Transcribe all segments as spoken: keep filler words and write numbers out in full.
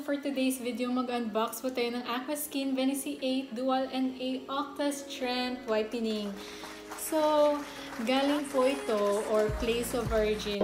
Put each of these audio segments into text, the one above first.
for today's video, mag-unbox po tayo ng Aquaskin Venice eight Dual N A Octa Strength Whitening. So, galing po ito or place of origin.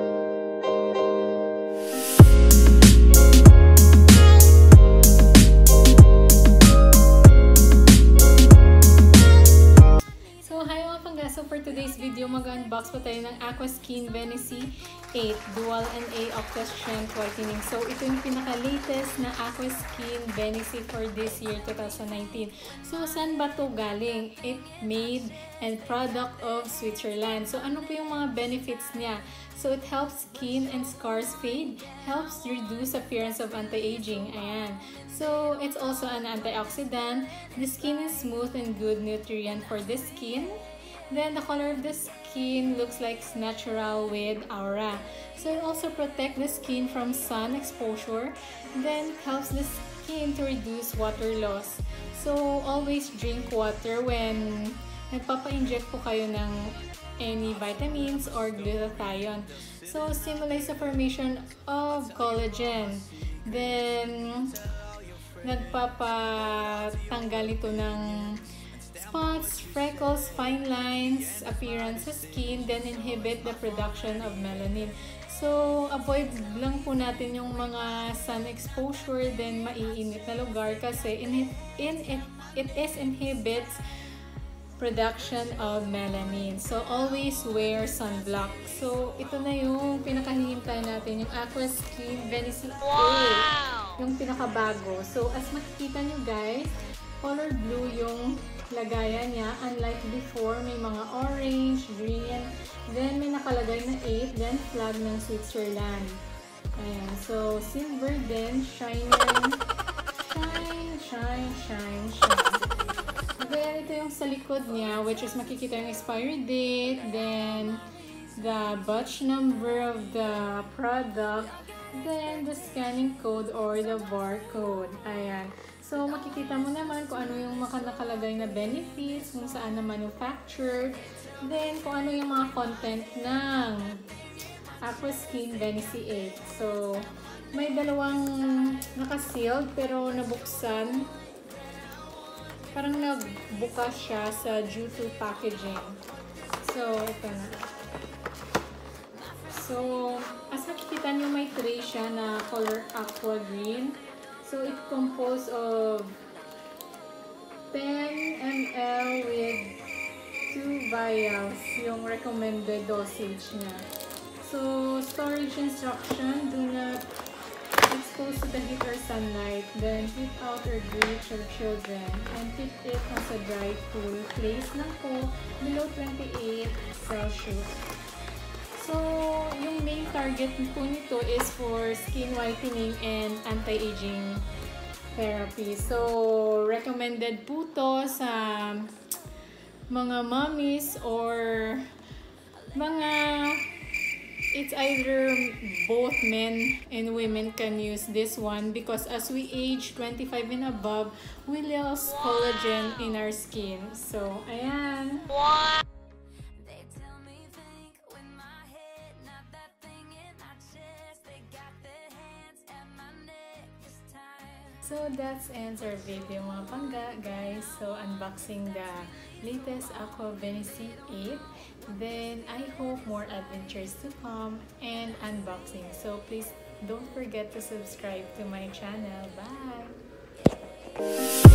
So for today's video, mag-unbox po tayo ng Aquaskin Venice eight Dual N A Octa Strength Whitening. So ito yung pinaka-latest na Aquaskin Venice for this year, twenty nineteen. So saan ba to galing? It made and product of Switzerland. So ano po yung mga benefits niya? So it helps skin and scars fade, helps reduce appearance of anti-aging. Ayan. So it's also an antioxidant. The skin is smooth and good nutrient for the skin. Then the color of the skin looks like natural with aura. So it also protects the skin from sun exposure. Then helps the skin to reduce water loss. So always drink water when nagpapa-inject po kayo ng any vitamins or glutathione. So stimulates the formation of collagen. Then nagpapatanggal ito ng spots, freckles, fine lines, appearance sa skin, then inhibit the production of melanin. So, avoid lang po natin yung mga sun exposure, then maiinit na lugar kasi in, in, it, it is inhibits production of melanin. So, always wear sunblock. So, ito na yung pinakahihintay natin, yung Aquaskin Venice eight. Wow! Yung pinakabago. So, as makikita nyo guys, color blue yung lagayan niya. Unlike before, may mga orange, green, then may nakalagay na eight, then flag ng Switzerland. Ayan. So, silver din, shining, shine, shine, shine, shine. Then, ito yung sa likod niya, which is makikita yung expiry date, then the batch number of the product, then the scanning code or the barcode. Ayan. So, makikita mo naman kung ano yung nakalagay na benefits, kung saan na manufactured, then kung ano yung mga content ng Aquaskin Venice eight. So, may dalawang naka-sealed pero nabuksan. Parang nagbukas siya sa due to packaging. So, ito na. So, as makikita nyo, may tray siya na color aqua green. So, it composed of ten milliliters with two vials, yung recommended dosage niya. So, storage instruction, do not expose to the heat or sunlight, then keep out or reach your children, and keep it as a dry, cool place lang po below twenty-eight Celsius. So, yung main target po nito is for skin whitening and anti-aging therapy. So, recommended po to sa mga mommies or mga, it's either both men and women can use this one because as we age twenty-five and above, we lose collagen in our skin. So, ayan. Wow! So that's ends our video mga pangga guys. So unboxing the latest Aqua Venice eight. Then I hope more adventures to come and unboxing. So please don't forget to subscribe to my channel. Bye!